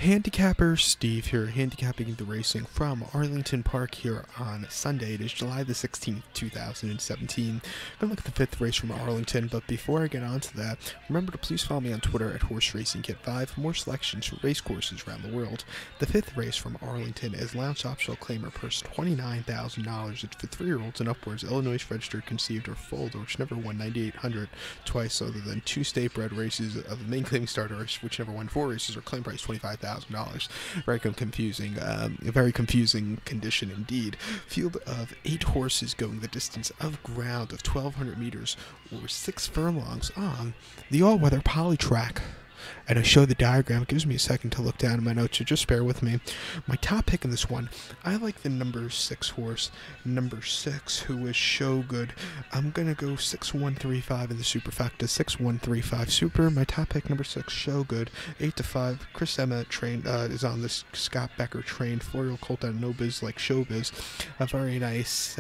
Handicapper Steve here, handicapping the racing from Arlington Park here on Sunday. It is July the 16th, 2017. I'm going to look at the fifth race from Arlington, but before I get on to that, remember to please follow me on Twitter at Horse Racing Kit 5 for more selections for race courses around the world. The fifth race from Arlington is Lounge Optional Claimer purse $29,000. It's for 3-year-olds and upwards, Illinois registered, conceived, or foaled, which never won 9,800 twice, other than 2 state-bred races of the main claiming starter, which never won 4 races, or claim price $25,000. Very confusing, a very confusing condition indeed. Field of 8 horses going the distance of ground of 1,200 meters or 6 furlongs on the all-weather poly track. And I show the diagram. It gives me a second to look down in my notes, so just bear with me. My top pick in this one, I like the number 6 horse, number 6, who is Show Good. I'm going to go 6135 in the Superfecta, 6135 Super. My top pick, number 6, Show Good, 8-5. Chris Emma trained, is on this Scott Becker trained 4-year-old colt on No Biz Like Showbiz. A very nice,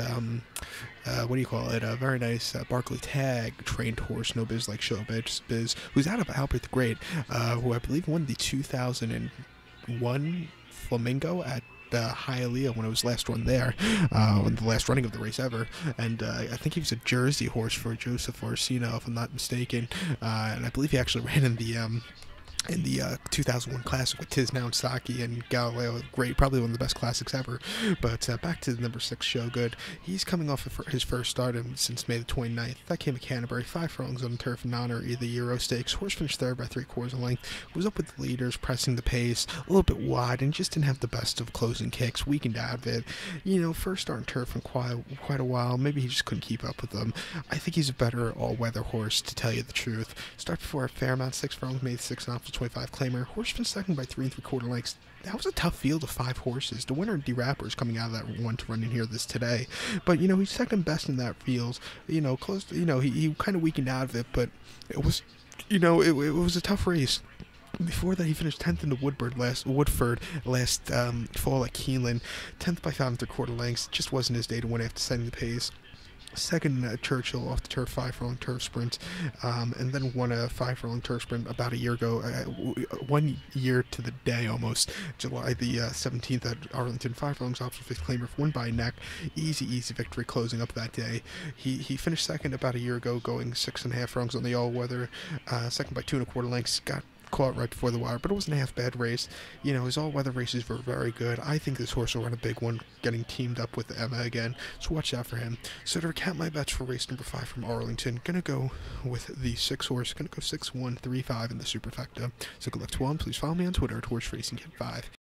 a very nice Barkley Tag trained horse, No Biz Like Showbiz, who's out of Albert the Great, who I believe won the 2001 Flamingo at Hialeah when it was last run there, the last running of the race ever, and I think he was a Jersey horse for Joseph Orsino, if I'm not mistaken, and I believe he actually ran in the 2001 Classic with Tiznow Saki and Galileo. Great, probably one of the best classics ever. But back to the number 6, Show Good. He's coming off of his first start since May the 29th. That came at Canterbury, 5 furlongs on the turf in honor of the Euro Stakes. Horse finished third by 3/4 of length. Was up with the leaders, pressing the pace, a little bit wide, and just didn't have the best of closing kicks. Weakened out of it. First start on turf in quite a while. Maybe he just couldn't keep up with them. I think he's a better all-weather horse, to tell you the truth. Start before a Fairmount, 6 furlongs, made 6 off the 25 claimer. Horse finished second by 3 3/4 lengths. That was a tough field of 5 horses. The winner, D-Rapper, is coming out of that one to run in here today. But, he's second best in that field. Close to, he kind of weakened out of it, but it was, it was a tough race. Before that, he finished 10th in the Woodford last fall at Keeneland. 10th by 5 3/4 lengths. Just wasn't his day to win after setting the pace. Second at Churchill off the turf, 5 furlong turf sprint, and then won a 5 furlong turf sprint about a year ago, 1 year to the day almost, July the 17th at Arlington, 5 furlongs off the 5th claimer, won by a neck, easy victory closing up that day. He finished second about a year ago, going 6.5 furlongs on the all-weather, second by 2 1/4 lengths, got caught right before the wire, but it wasn't a half-bad race. His all-weather races were very good. I think this horse will run a big one, getting teamed up with Emma again, so watch out for him. So to recap my bets for race number 5 from Arlington, gonna go with the 6 horse, gonna go 6135 in the Superfecta. So good luck to all, and please follow me on Twitter at Horse Racing Kit 5.